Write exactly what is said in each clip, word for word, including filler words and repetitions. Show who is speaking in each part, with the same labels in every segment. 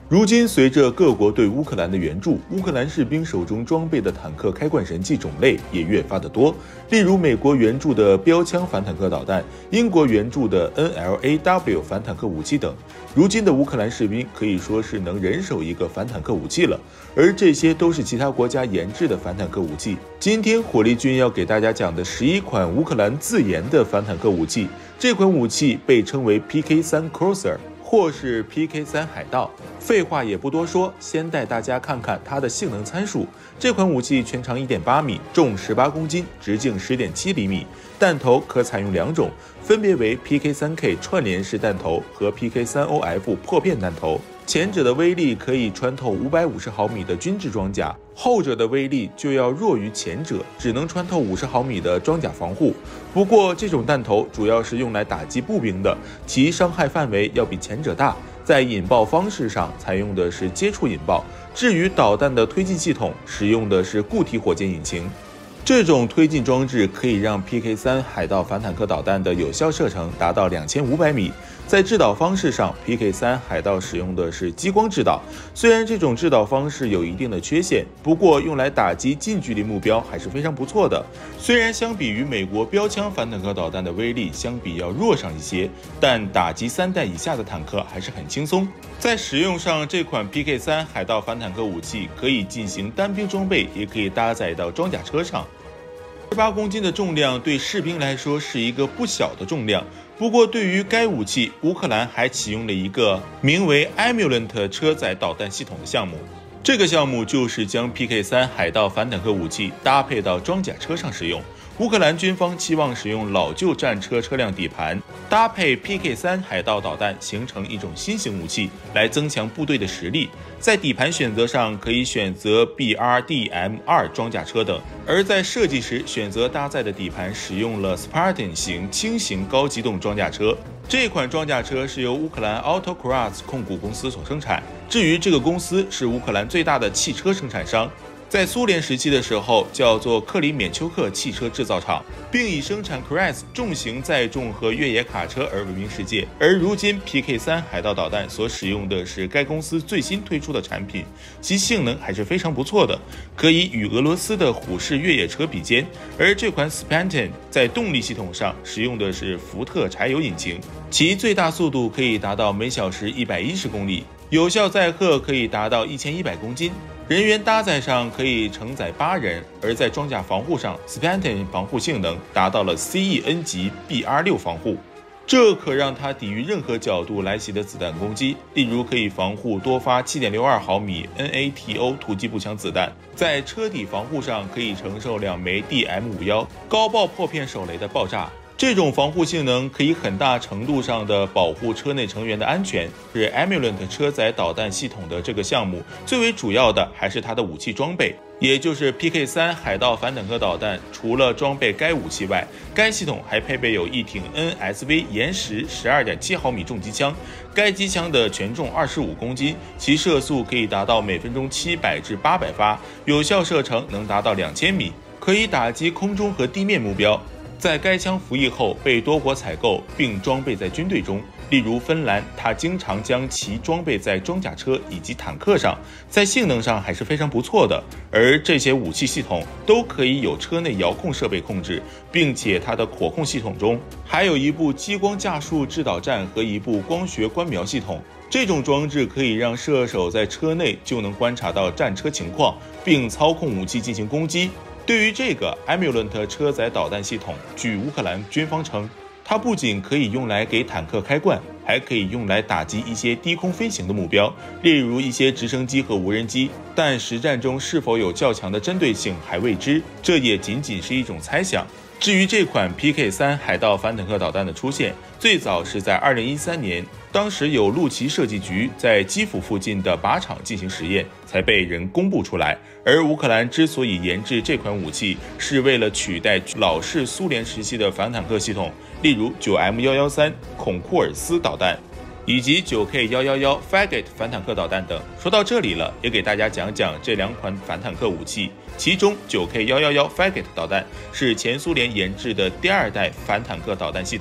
Speaker 1: 如今，随着各国对乌克兰的援助，乌克兰士兵手中装备的坦克开罐神器种类也越发的多。例如，美国援助的标枪反坦克导弹，英国援助的 N L A W 反坦克武器等。如今的乌克兰士兵可以说是能人手一个反坦克武器了，而这些都是其他国家研制的反坦克武器。今天，火力军要给大家讲的十一款乌克兰自研的反坦克武器，这款武器被称为 P K 三 Cruiser。或是 P K 三 海盗。废话也不多说，先带大家看看它的性能参数。这款武器全长 一点八米，重十八公斤，直径 十点七厘米，弹头可采用两种，分别为 P K 三 K 串联式弹头和 P K 三 O F 破片弹头。前者的威力可以穿透五百五十毫米的军制装甲，后者的威力就要弱于前者，只能穿透五十毫米的装甲防护。不过这种弹头主要是用来打击步兵的，其伤害范围要比前者大。在引爆方式上采用的是接触引爆，至于导弹的推进系统，使用的是固体火箭引擎。这种推进装置可以让 P K 三 海盗反坦克导弹的有效射程达到两千五百米。在制导方式上 ，P K 三 海盗使用的是激光制导，虽然这种制导方式有一定的缺陷，不过用来打击近距离目标还是非常不错的。虽然相比于美国标枪反坦克导弹的威力相比要弱上一些，但打击三弹以下的坦克还是很轻松。在使用上，这款 P K 三 海盗反坦克武器可以进行单兵装备，也可以搭载到装甲车上。十八公斤的重量对士兵来说是一个不小的重量。不过，对于该武器，乌克兰还启用了一个名为 Amulet 车载导弹系统的项目。这个项目就是将 P K 三 海盗反坦克武器搭配到装甲车上使用。乌克兰军方期望使用老旧战车车辆底盘，搭配 P K 三 海盗导弹，形成一种新型武器，来增强部队的实力。在底盘选择上，可以选择 B R D M 二 装甲车等，而在设计时选择搭载的底盘使用了 Spartan 型轻型高机动装甲车。这款装甲车是由乌克兰 Autocross 控股公司所生产。至于这个公司是乌克兰最大的汽车生产商。在苏联时期的时候，叫做克里缅丘克汽车制造厂，并以生产 Kras 重型载重和越野卡车而闻名世界。而如今 P K 三 海盗导弹所使用的是该公司最新推出的产品，其性能还是非常不错的，可以与俄罗斯的虎式越野车比肩。而这款 Spartan 在动力系统上使用的是福特柴油引擎，其最大速度可以达到每小时一百一十公里，有效载荷可以达到一千一百公斤。人员搭载上可以承载八人，而在装甲防护上 ，Spartan 防护性能达到了 C E N 级 B R 六 防护，这可让它抵御任何角度来袭的子弹攻击。例如，可以防护多发 七点六二毫米 N A T O 突击步枪子弹，在车底防护上可以承受两枚 D M 五十一 高爆破片手雷的爆炸。这种防护性能可以很大程度上的保护车内成员的安全，是 Amulet 车载导弹系统的这个项目最为主要的还是它的武器装备，也就是 P K 三 海盗反坦克导弹。除了装备该武器外，该系统还配备有一挺 N S V 岩石 十二点七毫米重机枪，该机枪的全重二十五公斤，其射速可以达到每分钟七百至八百发，有效射程能达到两千米，可以打击空中和地面目标。在该枪服役后被多国采购并装备在军队中，例如芬兰，它经常将其装备在装甲车以及坦克上，在性能上还是非常不错的。而这些武器系统都可以有车内遥控设备控制，并且它的火控系统中还有一部激光架数制导站和一部光学观瞄系统。这种装置可以让射手在车内就能观察到战车情况，并操控武器进行攻击。对于这个 Amulet 车载导弹系统，据乌克兰军方称，它不仅可以用来给坦克开罐，还可以用来打击一些低空飞行的目标，例如一些直升机和无人机，但实战中是否有较强的针对性还未知，这也仅仅是一种猜想。至于这款 P K 三 海盗反坦克导弹的出现，最早是在二零一三年，当时有陆旗设计局在基辅附近的靶场进行实验，才被人公布出来。而乌克兰之所以研制这款武器，是为了取代老式苏联时期的反坦克系统，例如 九 M 一一三 孔库尔斯导弹，以及 九 K 一一一 Faget 反坦克导弹等。说到这里了，也给大家讲讲这两款反坦克武器。其中 九 K 一一一 Faget 导弹是前苏联研制的第二代反坦克导弹系统，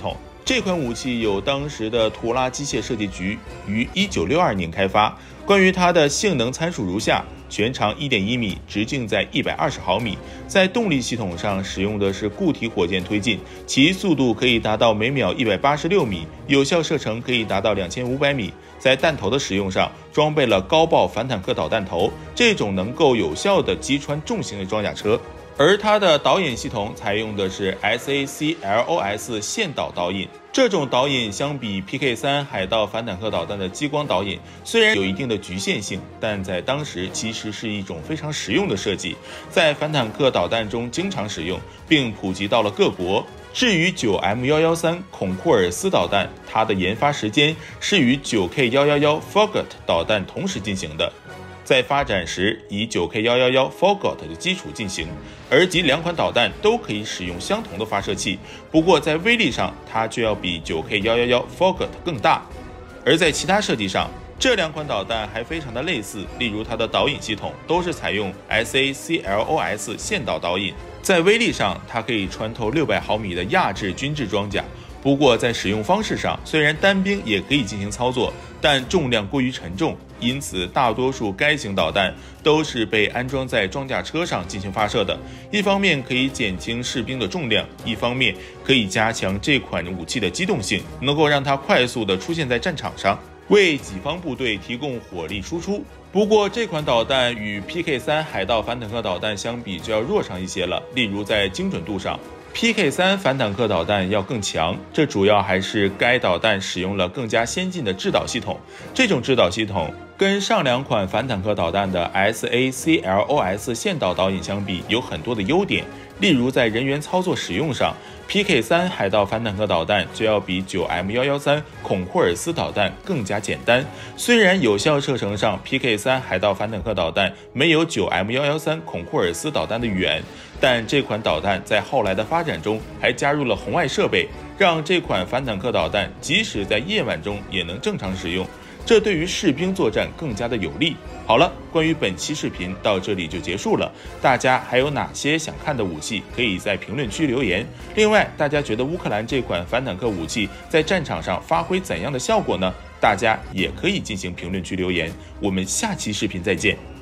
Speaker 1: 这款武器由当时的图拉机械设计局于一九六二年开发。关于它的性能参数如下：全长 一点一米，直径在一百二十毫米。在动力系统上使用的是固体火箭推进，其速度可以达到每秒一百八十六米，有效射程可以达到两千五百米。在弹头的使用上，装备了高爆反坦克导弹头，这种能够有效地击穿重型的装甲车。而它的导引系统采用的是 S A C L O S 线导导引，这种导引相比 P K 三 海盗反坦克导弹的激光导引，虽然有一定的局限性，但在当时其实是一种非常实用的设计，在反坦克导弹中经常使用，并普及到了各国。至于 九 M 一一三 孔库尔斯导弹，它的研发时间是与 九 K 一一一 Foggott 导弹同时进行的。在发展时以 九 K 一一一 Foggott 的基础进行，而及两款导弹都可以使用相同的发射器，不过在威力上它就要比 九 K 一一一 Foggott 更大。而在其他设计上，这两款导弹还非常的类似，例如它的导引系统都是采用 S A C L O S 线导导引。在威力上，它可以穿透六百毫米的亚制军制装甲。不过在使用方式上，虽然单兵也可以进行操作，但重量过于沉重，因此大多数该型导弹都是被安装在装甲车上进行发射的。一方面可以减轻士兵的重量，一方面可以加强这款武器的机动性，能够让它快速地出现在战场上，为己方部队提供火力输出。不过这款导弹与 P K 三 海盗反坦克导弹相比就要弱上一些了，例如在精准度上，P K 三 反坦克导弹要更强，这主要还是该导弹使用了更加先进的制导系统。这种制导系统跟上两款反坦克导弹的 S A C L O S 线导导引相比，有很多的优点。例如在人员操作使用上， P K 三 海盗反坦克导弹就要比 九 M 一一三 孔库尔斯导弹更加简单。虽然有效射程上 P K 三 海盗反坦克导弹没有 九 M 一一三 孔库尔斯导弹的远，但这款导弹在后来的发展中还加入了红外设备，让这款反坦克导弹即使在夜晚中也能正常使用，这对于士兵作战更加的有利。好了，关于本期视频到这里就结束了，大家还有哪些想看的武器可以在评论区留言。另外，大家觉得乌克兰这款反坦克武器在战场上发挥怎样的效果呢？大家也可以进行评论区留言。我们下期视频再见。